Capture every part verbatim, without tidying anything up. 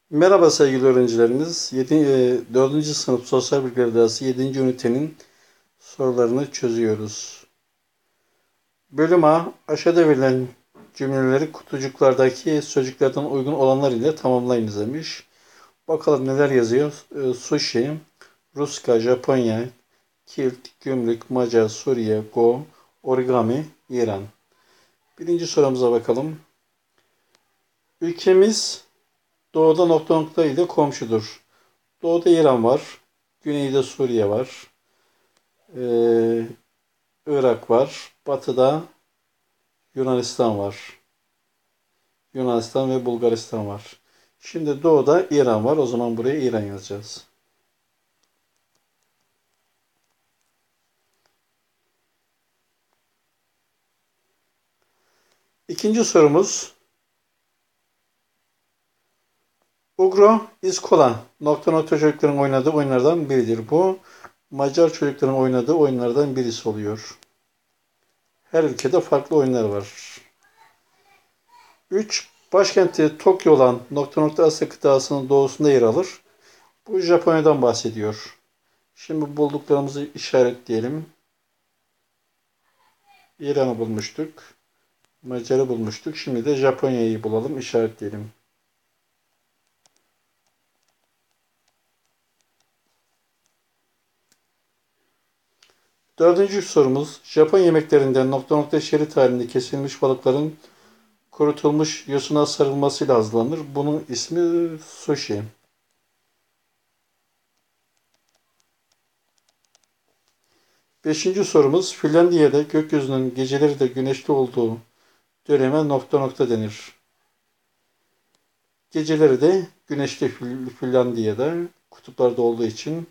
Merhaba sevgili öğrencilerimiz. yedi, e, dördüncü sınıf Sosyal Bilgiler Dersi yedinci ünitenin sorularını çözüyoruz. Bölüm A, aşağıda verilen cümleleri kutucuklardaki sözcüklerden uygun olanlar ile tamamlayınız demiş. Bakalım neler yazıyor. E, sushi, Ruska, Japonya, kilt, gümrük, Macar, Suriye, Go, origami, İran. Birinci sorumuza bakalım. Ülkemiz doğuda nokta nokta ile komşudur. Doğuda İran var. Güneyde Suriye var. Ee, Irak var. Batıda Yunanistan var. Yunanistan ve Bulgaristan var. Şimdi doğuda İran var. O zaman buraya İran yazacağız. İkinci sorumuz. Ugro İskola nokta nokta çocukların oynadığı oyunlardan biridir. Bu Macar çocukların oynadığı oyunlardan birisi oluyor. Her ülkede farklı oyunlar var. üç. Başkenti Tokyo olan nokta nokta Asya kıtasının doğusunda yer alır. Bu Japonya'dan bahsediyor. Şimdi bulduklarımızı işaretleyelim. İran'ı bulmuştuk. Macar'ı bulmuştuk. Şimdi de Japonya'yı bulalım, işaretleyelim. Dördüncü sorumuz. Japon yemeklerinden nokta nokta şerit halinde kesilmiş balıkların kurutulmuş yosuna sarılmasıyla hazırlanır. Bunun ismi sushi. Beşinci sorumuz. Finlandiya'da gökyüzünün geceleri de güneşli olduğu döneme nokta nokta denir. Geceleri de güneşli Finlandiya'da kutuplarda olduğu için.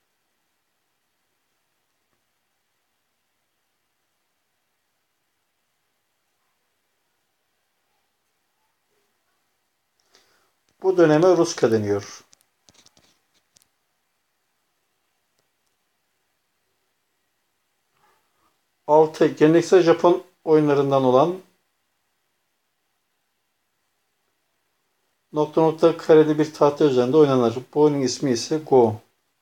Bu döneme Ruska deniyor. altı. Geleneksel Japon oyunlarından olan nokta nokta kareli bir tahta üzerinde oynanır. Bu oyunun ismi ise Go.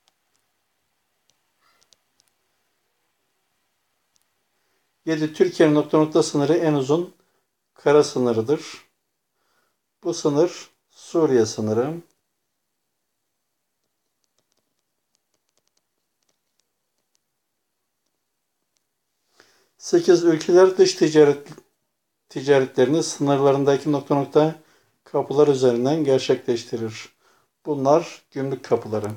yedi. Türkiye'nin nokta nokta sınırı en uzun kara sınırıdır. Bu sınır Suriye sınırı. sekiz. Ülkeler dış ticaret ticaretlerini sınırlarındaki nokta nokta kapılar üzerinden gerçekleştirir. Bunlar gümrük kapıları.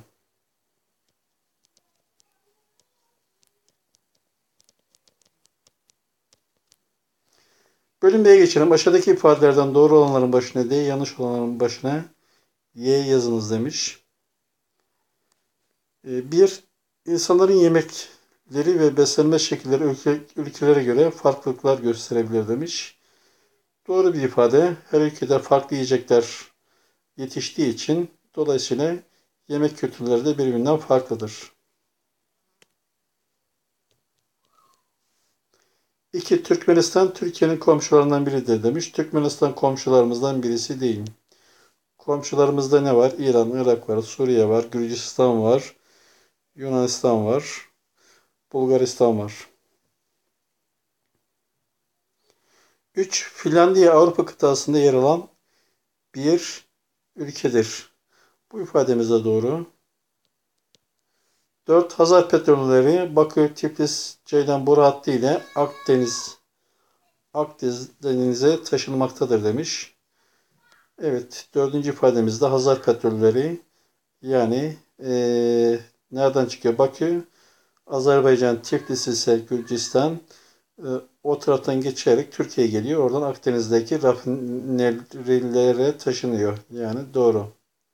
Bölüm B'ye geçelim. Aşağıdaki ifadelerden doğru olanların başına D, yanlış olanların başına Y yazınız demiş. bir. İnsanların yemekleri ve beslenme şekilleri ülke, ülkelere göre farklılıklar gösterebilir demiş. Doğru bir ifade. Her ülkede farklı yiyecekler yetiştiği için dolayısıyla yemek kültürleri de birbirinden farklıdır. iki. Türkmenistan Türkiye'nin komşularından biridir demiş. Türkmenistan komşularımızdan birisi değil. Komşularımızda ne var? İran, Irak var, Suriye var, Gürcistan var, Yunanistan var, Bulgaristan var. üç. Finlandiya Avrupa kıtasında yer alan bir ülkedir. Bu ifademiz de doğru. dört. Hazar petrolleri Bakü, Tiflis, Ceylan boru hattı ile Akdeniz Akdeniz'e taşınmaktadır demiş. Evet, dördüncü ifademizde Hazar petrolleri yani ee, nereden çıkıyor? Bakü, Azerbaycan, Tiflis ise Gürcistan, e, o taraftan geçerek Türkiye'ye geliyor. Oradan Akdeniz'deki rafinerilere taşınıyor. Yani doğru.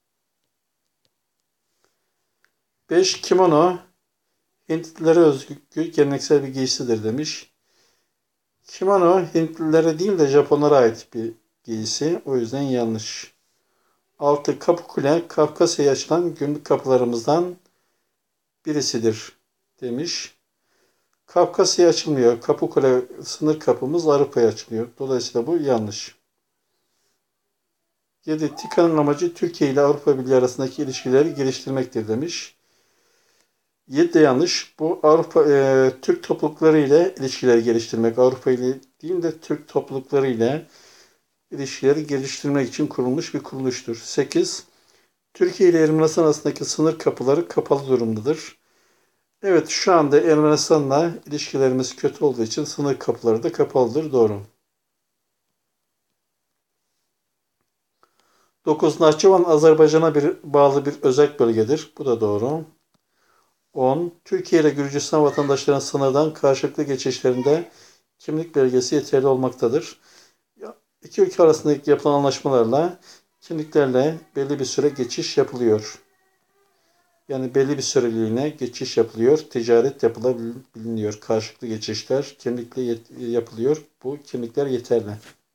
beş. Kimono Hintlilere özgü geleneksel bir giysidir demiş. Kimono Hintlilere değil de Japonlara ait bir giysi. O yüzden yanlış. altı. Kapıkule Kafkasya'ya açılan gümrük kapılarımızdan birisidir demiş. Kafkasya açılmıyor. Kapıkule sınır kapımız Avrupa'ya açılıyor. Dolayısıyla bu yanlış. yedi. TİKA'nın amacı Türkiye ile Avrupa Birliği arasındaki ilişkileri geliştirmektir demiş. yedi de yanlış. Bu Avrupa e, Türk toplulukları ile ilişkileri geliştirmek. Avrupa ile değil de Türk toplulukları ile ilişkileri geliştirmek için kurulmuş bir kuruluştur. sekiz. Türkiye ile Ermenistan arasındaki sınır kapıları kapalı durumdadır. Evet, şu anda Ermenistan'la ilişkilerimiz kötü olduğu için sınır kapıları da kapalıdır. Doğru. dokuz. Nahçıvan Azerbaycan'a bir, bağlı bir özerk bölgedir. Bu da doğru. on. Türkiye ile Gürcistan vatandaşlarının sınırdan karşılıklı geçişlerinde kimlik belgesi yeterli olmaktadır. İki ülke arasındaki yapılan anlaşmalarla kimliklerle belli bir süre geçiş yapılıyor. Yani belli bir süreliğine geçiş yapılıyor. Ticaret yapılabiliyor. Karşılıklı geçişler kimlikle yapılıyor. Bu kimlikler yeterli.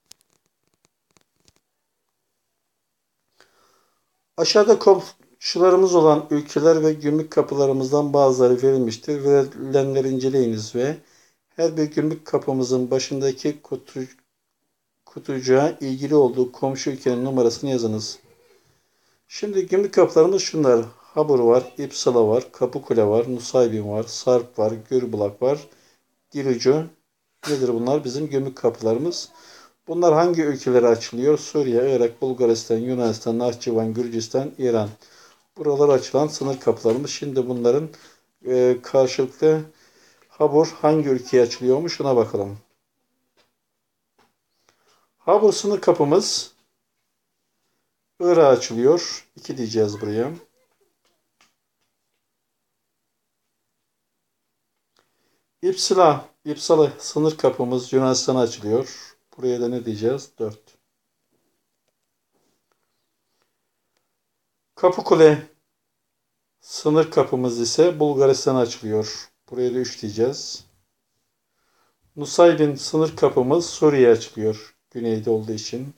Aşağıda komşularımız olan ülkeler ve gümrük kapılarımızdan bazıları verilmiştir. Verilenleri inceleyiniz ve her bir gümrük kapımızın başındaki kutu, kutucuğa ilgili olduğu komşu ülkenin numarasını yazınız. Şimdi gümrük kapılarımız şunlar. Habur var, İpsala var, Kapıkule var, Nusaybin var, Sarp var, Gürbulak var, Dilucu. Nedir bunlar? Bizim gümrük kapılarımız. Bunlar hangi ülkelere açılıyor? Suriye, Irak, Bulgaristan, Yunanistan, Nahçıvan, Gürcistan, İran. Buralara açılan sınır kapılarımız. Şimdi bunların e, karşılıklı Habur hangi ülkeye açılıyormuş? Ona bakalım. Habur sınır kapımız Irak'a açılıyor. iki diyeceğiz buraya. İpsala, İpsala sınır kapımız Yunanistan'a açılıyor. Buraya da ne diyeceğiz? dört. Kapıkule sınır kapımız ise Bulgaristan'a açılıyor. Buraya da üç diyeceğiz. Nusaybin sınır kapımız Suriye'ye açılıyor. Güneyde olduğu için.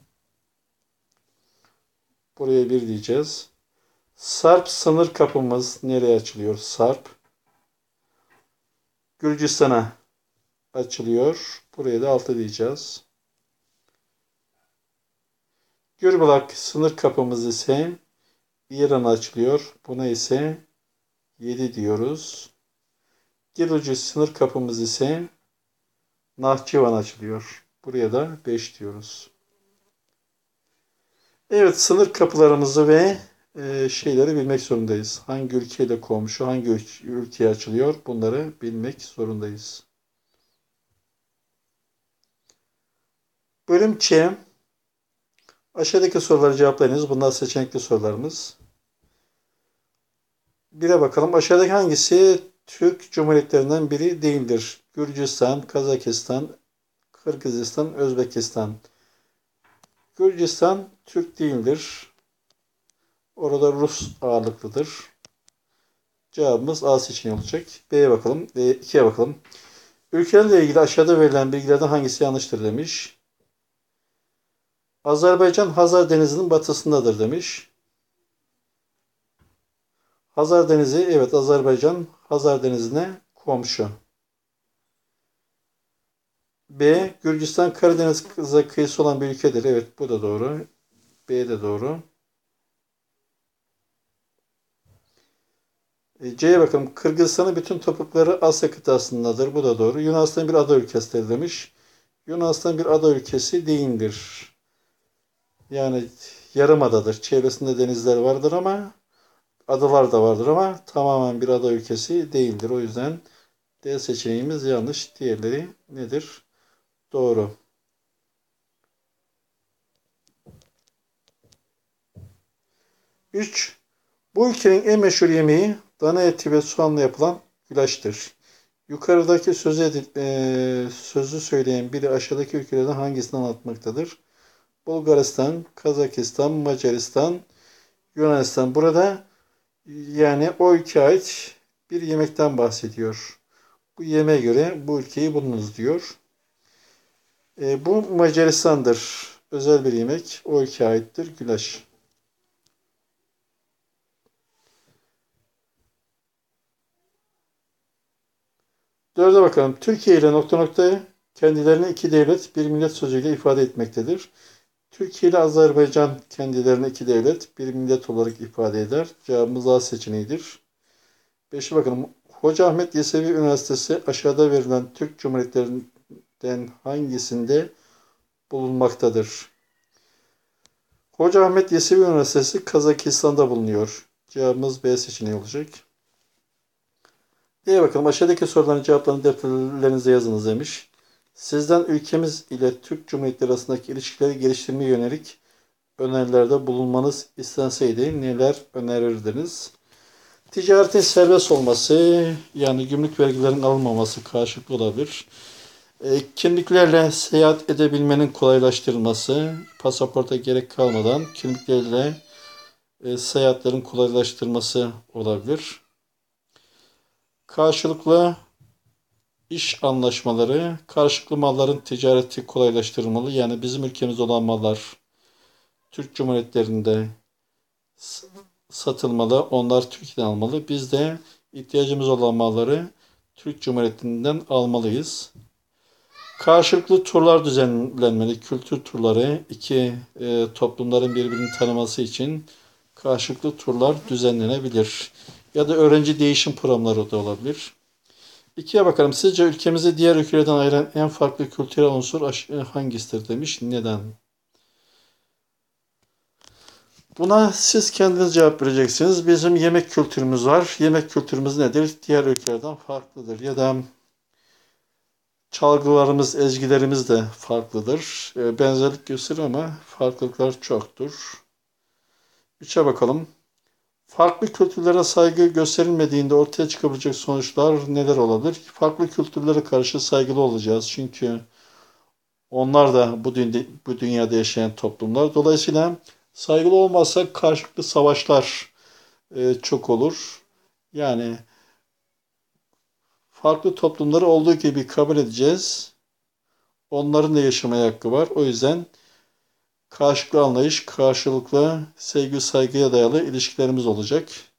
Buraya bir diyeceğiz. Sarp sınır kapımız nereye açılıyor? Sarp. Gürcistan'a açılıyor. Buraya da altı diyeceğiz. Gürbulak sınır kapımız ise İran'a açılıyor. Buna ise yedi diyoruz. Gilucu sınır kapımız ise Nahçıvan açılıyor. Buraya da beş diyoruz. Evet, sınır kapılarımızı ve e, şeyleri bilmek zorundayız. Hangi ülkeyle komşu, hangi ülkeye açılıyor bunları bilmek zorundayız. Bölüm Ç. Aşağıdaki soruları cevaplayınız. Bunlar seçenekli sorularımız. Bire bakalım. Aşağıdaki hangisi Türk Cumhuriyetlerinden biri değildir? Gürcistan, Kazakistan, Kırgızistan, Özbekistan. Gürcistan Türk değildir. Orada Rus ağırlıklıdır. Cevabımız A seçeneği olacak. B'ye bakalım. E, ikiye bakalım. Ülkelerle ilgili aşağıda verilen bilgilerden hangisi yanlıştır demiş. Azerbaycan Hazar Denizi'nin batısındadır demiş. Hazar Denizi, evet, Azerbaycan Hazar Denizi'ne komşu. B. Gürcistan Karadeniz kıyısı olan bir ülkedir. Evet, bu da doğru. B de doğru. E, C'ye bakalım. Kırgızistan'ın bütün toprakları Asya kıtasındadır. Bu da doğru. Yunanistan bir ada ülkesidir demiş. Yunanistan bir ada ülkesi değildir. Yani yarımadadır. Çevresinde denizler vardır ama adalar da vardır ama tamamen bir ada ülkesi değildir. O yüzden D seçeneğimiz yanlış. Diğerleri nedir? Doğru. üç. Bu ülkenin en meşhur yemeği dana eti ve soğanla yapılan güllaçtır. Yukarıdaki sözü, edip, e, sözü söyleyen biri aşağıdaki ülkelerden hangisini anlatmaktadır? Bulgaristan, Kazakistan, Macaristan, Yunanistan. Burada yani o ülkeye ait bir yemekten bahsediyor. Bu yemeğe göre bu ülkeyi bulunuz diyor. E, bu Macaristan'dır. Özel bir yemek. O ülkeye aittir. Güllaç. Dörde bakalım. Türkiye ile nokta nokta kendilerini iki devlet, bir millet sözüyle ifade etmektedir. Türkiye ile Azerbaycan kendilerini iki devlet, bir millet olarak ifade eder. Cevabımız A seçeneğidir. Beşe bakalım. Hoca Ahmet Yesevi Üniversitesi aşağıda verilen Türk Cumhuriyetlerinden hangisinde bulunmaktadır? Hoca Ahmet Yesevi Üniversitesi Kazakistan'da bulunuyor. Cevabımız B seçeneği olacak. İyi bakalım. Aşağıdaki soruların cevaplarını defterlerinize yazınız demiş. Sizden ülkemiz ile Türk Cumhuriyetleri arasındaki ilişkileri geliştirmeye yönelik önerilerde bulunmanız istenseydi neler önerirdiniz? Ticaretin serbest olması, yani gümrük vergilerinin alınmaması karşılıklı olabilir. E, kimliklerle seyahat edebilmenin kolaylaştırılması, pasaporta gerek kalmadan kimliklerle e, seyahatlerin kolaylaştırılması olabilir. Karşılıklı iş anlaşmaları, karşılıklı malların ticareti kolaylaştırılmalı. Yani bizim ülkemizde olan mallar Türk Cumhuriyetlerinde satılmalı. Onlar Türkiye'den almalı. Biz de ihtiyacımız olan malları Türk Cumhuriyeti'nden almalıyız. Karşılıklı turlar düzenlenmeli. Kültür turları, iki e, toplumların birbirini tanıması için karşılıklı turlar düzenlenebilir. Ya da öğrenci değişim programları da olabilir. İkiye bakalım. Sizce ülkemizi diğer ülkelerden ayıran en farklı kültürel unsur hangisidir demiş. Neden? Buna siz kendiniz cevap vereceksiniz. Bizim yemek kültürümüz var. Yemek kültürümüz nedir? Diğer ülkelerden farklıdır. Ya da çalgılarımız, ezgilerimiz de farklıdır. Benzerlik gösterir ama farklılıklar çoktur. Üçe bakalım. Farklı kültürlere saygı gösterilmediğinde ortaya çıkabilecek sonuçlar neler olabilir? Farklı kültürlere karşı saygılı olacağız. Çünkü onlar da bu, dü bu dünyada yaşayan toplumlar. Dolayısıyla saygılı olmazsak karşılıklı savaşlar e, çok olur. Yani farklı toplumları olduğu gibi kabul edeceğiz. Onların da yaşamaya hakkı var. O yüzden karşılıklı anlayış, karşılıklı sevgi, saygıya dayalı ilişkilerimiz olacak.